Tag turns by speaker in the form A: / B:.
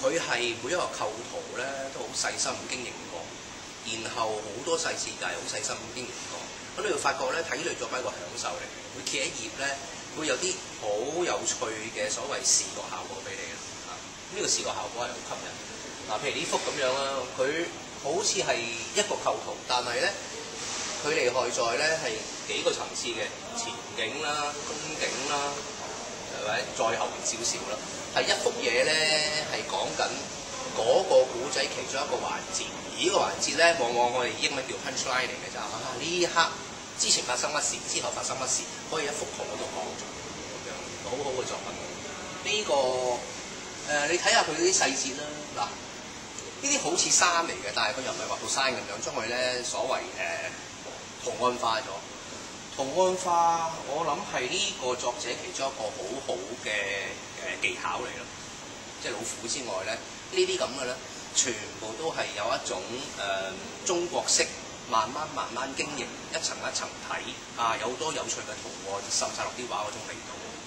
A: 佢係每一個構圖咧都好細心經營過，然後好多細節就係好細心經營過。咁你會發覺咧睇呢類作品係一個享受嚟嘅，會揭一頁咧會有啲好有趣嘅所謂視覺效果俾你嘅。呢個視覺效果係好吸引。嗱，譬如呢幅咁樣啦，佢好似係一個構圖，但係咧佢厲害在咧係幾個層次嘅前景啦、中景啦，或者再後面少少啦，係一幅嘢咧係講緊嗰個古仔其中一個環節，而呢個環節咧往往我哋英文叫 punchline 嚟嘅咋。呢一刻之前發生乜事，之後發生乜事，可以一幅圖嗰度講咗咁樣，好好嘅作品。呢個你睇下佢啲細節啦，嗱，呢啲好似山嚟嘅，但係佢又唔係畫到山咁樣，將佢咧所謂圖案化咗。圖案化，我諗係呢個作者其中一個好好嘅技巧嚟咯。即係老虎之外咧，呢啲咁嘅咧，全部都係有一種中國式慢慢經營，一層一層睇啊，有好多有趣嘅圖案滲晒落啲畫嗰種味道。